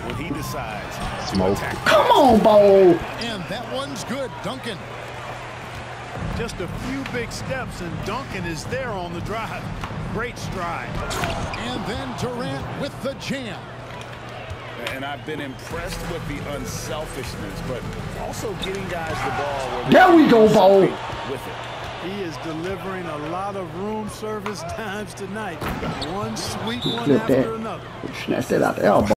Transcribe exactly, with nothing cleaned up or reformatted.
when he decides Smoke. to attack. Come on, Bo. And that one's good. Duncan. Just a few big steps, and Duncan is there on the drive. Great stride. And then Durant with the jam. And I've been impressed with the unselfishness, but also getting guys the ball. Where There we go, Bo. With it. He is delivering a lot of room service times tonight. One sweet one Flip after that. another. Snatch that out the elbow.